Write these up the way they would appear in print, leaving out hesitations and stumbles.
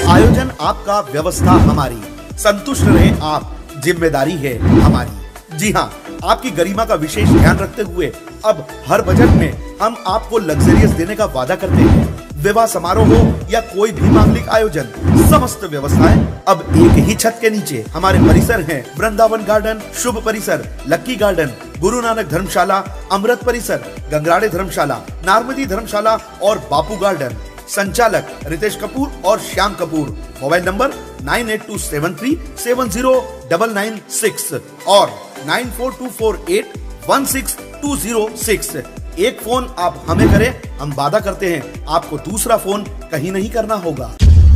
आयोजन आपका, व्यवस्था हमारी, संतुष्ट रहे आप, जिम्मेदारी है हमारी। जी हाँ, आपकी गरिमा का विशेष ध्यान रखते हुए अब हर बजट में हम आपको लग्जरियस देने का वादा करते हैं। विवाह समारोह हो या कोई भी मांगलिक आयोजन, समस्त व्यवस्थाएं अब एक ही छत के नीचे। हमारे परिसर हैं वृंदावन गार्डन, शुभ परिसर, लक्की गार्डन, गुरु नानक धर्मशाला, अमृत परिसर, गंगराड़े धर्मशाला, नारमदी धर्मशाला और बापू गार्डन। संचालक रितेश कपूर और श्याम कपूर। मोबाइल नंबर 9827370996 और 9424816206। एक फोन आप हमें करें, हम वादा करते हैं आपको दूसरा फोन कहीं नहीं करना होगा।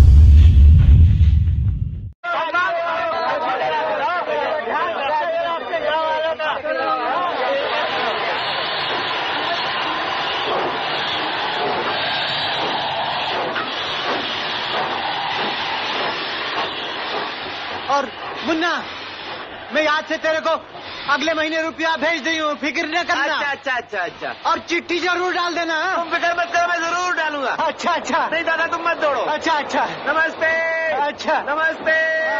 और मुन्ना, मैं आज से तेरे को अगले महीने रुपया भेज दी हूँ, फिक्र न करना। अच्छा। और चिट्ठी जरूर डाल देना। तुम फिक्र मत करो, मैं जरूर डालूंगा। अच्छा। नहीं दादा, तुम मत दौड़ो। अच्छा। नमस्ते। अच्छा, नमस्ते।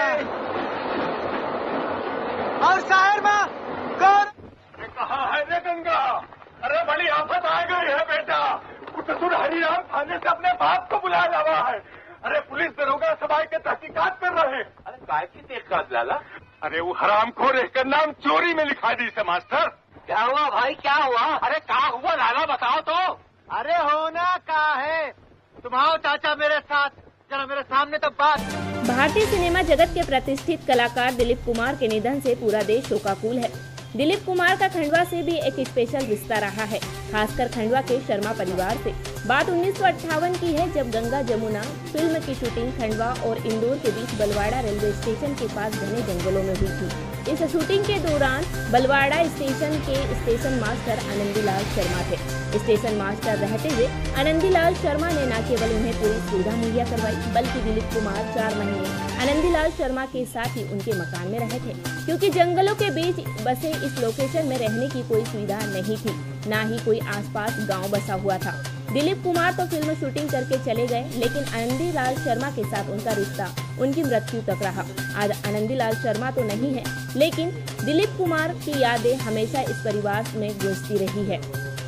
और साहिर माँ कौन? कहाँ है रे गंगा? अरे बड़ी आफत आ गई है बेटा। कुटसुर हरिराम थाने से अपने बाप को बुला लावा है। अरे पुलिस दरोगा सभाई के तहकीकात कर रहे हैं। अरे काय की तहकीकात लाला? अरे वो हरामखोर का नाम चोरी में लिखा दी से मास्टर। क्या हुआ भाई, क्या हुआ? अरे क्या हुआ लाला, बताओ तो। अरे होना क्या है, तुम आओ चाचा मेरे साथ, जरा मेरे सामने तो बात। भारतीय सिनेमा जगत के प्रतिष्ठित कलाकार दिलीप कुमार के निधन से पूरा देश शोकाकुल है। दिलीप कुमार का खंडवा से भी एक स्पेशल रिश्ता रहा है, खासकर खंडवा के शर्मा परिवार से। बात 1958 की है, जब गंगा जमुना फिल्म की शूटिंग खंडवा और इंदौर के बीच बलवाड़ा रेलवे स्टेशन के पास घने जंगलों में हुई थी। इस शूटिंग के दौरान बलवाड़ा स्टेशन के स्टेशन मास्टर आनंदीलाल शर्मा थे। स्टेशन मास्टर रहते हुए आनंदीलाल शर्मा ने न केवल उन्हें पूरी सुविधा मुहैया करवाई, बल्कि दिलीप कुमार 4 महीने आनंदीलाल शर्मा के साथ ही उनके मकान में रहे थे, क्योंकि जंगलों के बीच बसे इस लोकेशन में रहने की कोई सुविधा नहीं थी, न ही कोई आसपास गांव बसा हुआ था। दिलीप कुमार तो फिल्म शूटिंग करके चले गए, लेकिन आनंदीलाल शर्मा के साथ उनका रिश्ता उनकी मृत्यु तक रहा। आज आनंदीलाल शर्मा तो नहीं है, लेकिन दिलीप कुमार की यादें हमेशा इस परिवार में गूंजती रही है।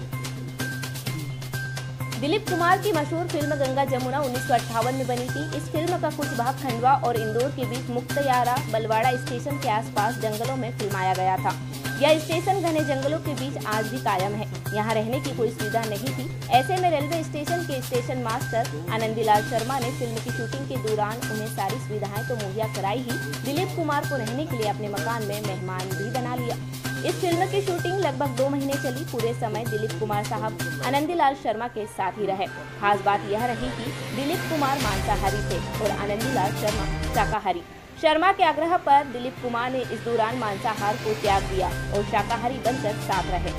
दिलीप कुमार की मशहूर फिल्म गंगा जमुना 1958 में बनी थी। इस फिल्म का कुछ भाग खंडवा और इंदौर के बीच मुक्तयारा बलवाड़ा स्टेशन के आसपास जंगलों में फिल्माया गया था। यह स्टेशन घने जंगलों के बीच आज भी कायम है। यहाँ रहने की कोई सुविधा नहीं थी। ऐसे में रेलवे स्टेशन के स्टेशन मास्टर आनंदीलाल शर्मा ने फिल्म की शूटिंग के दौरान उन्हें सारी सुविधाएं तो मुहैया कराई ही, दिलीप कुमार को रहने के लिए अपने मकान में मेहमान भी बना लिया। इस फिल्म की शूटिंग लगभग 2 महीने चली। पूरे समय दिलीप कुमार साहब आनंदीलाल शर्मा के साथ ही रहे। खास बात यह रही कि दिलीप कुमार मांसाहारी थे और आनंदीलाल शर्मा शाकाहारी। शर्मा के आग्रह पर दिलीप कुमार ने इस दौरान मांसाहार को त्याग दिया और शाकाहारी बनकर साथ रहे।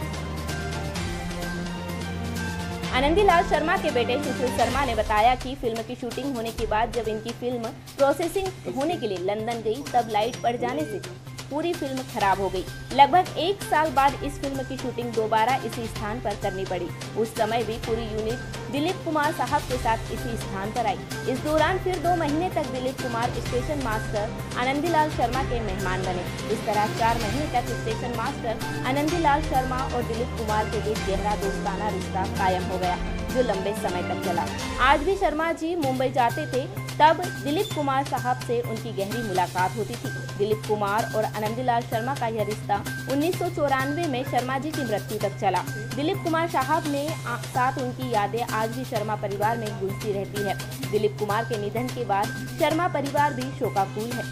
आनंदीलाल शर्मा के बेटे सुशील शर्मा ने बताया कि फिल्म की शूटिंग होने के बाद जब इनकी फिल्म प्रोसेसिंग होने के लिए लंदन गई, तब लाइट पड़ जाने से पूरी फिल्म खराब हो गई। लगभग 1 साल बाद इस फिल्म की शूटिंग दोबारा इसी स्थान पर करनी पड़ी। उस समय भी पूरी यूनिट दिलीप कुमार साहब के साथ इसी स्थान पर आई। इस दौरान फिर 2 महीने तक दिलीप कुमार स्टेशन मास्टर आनंदीलाल शर्मा के मेहमान बने। इस तरह 4 महीने तक स्टेशन मास्टर आनंदीलाल शर्मा और दिलीप कुमार के बीच गहरा दोस्ताना रिश्ता कायम हो गया, जो लंबे समय तक चला। आज भी शर्मा जी मुंबई जाते थे, तब दिलीप कुमार साहब से उनकी गहरी मुलाकात होती थी। दिलीप कुमार और आनंदीलाल शर्मा का यह रिश्ता 1994 में शर्मा जी की मृत्यु तक चला। दिलीप कुमार साहब ने साथ उनकी यादें आज भी शर्मा परिवार में गूंजती रहती है। दिलीप कुमार के निधन के बाद शर्मा परिवार भी शोकाकुल है।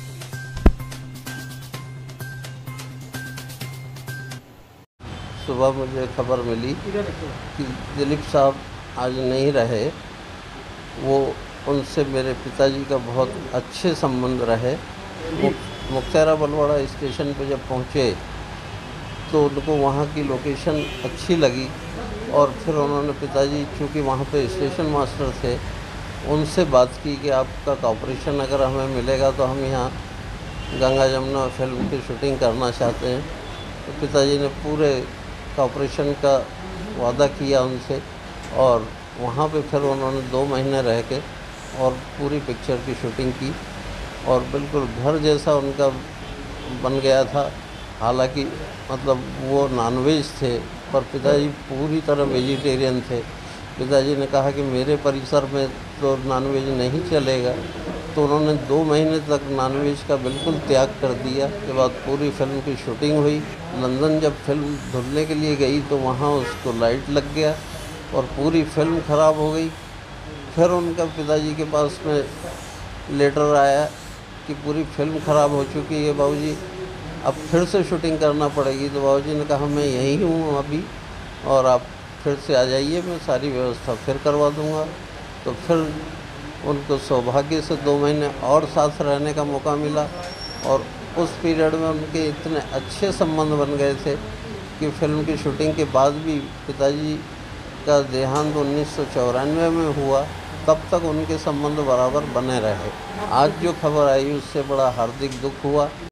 सुबह मुझे खबर मिली कि दिलीप साहब आज नहीं रहे। वो उनसे मेरे पिताजी का बहुत अच्छे संबंध रहे। मुक्तेरा बलवाड़ा स्टेशन पर जब पहुँचे तो उनको वहाँ की लोकेशन अच्छी लगी और फिर उन्होंने पिताजी, चूँकि वहाँ पे स्टेशन मास्टर थे, उनसे बात की कि आपका कॉपरेशन अगर हमें मिलेगा तो हम यहाँ गंगा जमुना फिल्म की शूटिंग करना चाहते हैं। तो पिताजी ने पूरे कॉपरेशन का वादा किया उनसे और वहाँ पे फिर उन्होंने 2 महीने रह के और पूरी पिक्चर की शूटिंग की और बिल्कुल घर जैसा उनका बन गया था। हालांकि मतलब वो नॉनवेज थे पर पिताजी पूरी तरह वेजिटेरियन थे। पिताजी ने कहा कि मेरे परिसर में तो नॉनवेज नहीं चलेगा, तो उन्होंने 2 महीने तक नॉनवेज का बिल्कुल त्याग कर दिया। के बाद पूरी फिल्म की शूटिंग हुई। लंदन जब फिल्म धुलने के लिए गई तो वहाँ उसको लाइट लग गया और पूरी फिल्म ख़राब हो गई। फिर उनका पिताजी के पास में लेटर आया कि पूरी फिल्म ख़राब हो चुकी है बाबूजी, अब फिर से शूटिंग करना पड़ेगी। तो बाबूजी ने कहा मैं यहीं हूँ अभी और आप फिर से आ जाइए, मैं सारी व्यवस्था फिर करवा दूँगा। तो फिर उनको सौभाग्य से 2 महीने और साथ रहने का मौका मिला और उस पीरियड में उनके इतने अच्छे संबंध बन गए थे कि फिल्म की शूटिंग के बाद भी पिताजी का देहांत 1994 में हुआ, तब तक उनके संबंध बराबर बने रहे। आज जो खबर आई उससे बड़ा हार्दिक दुख हुआ।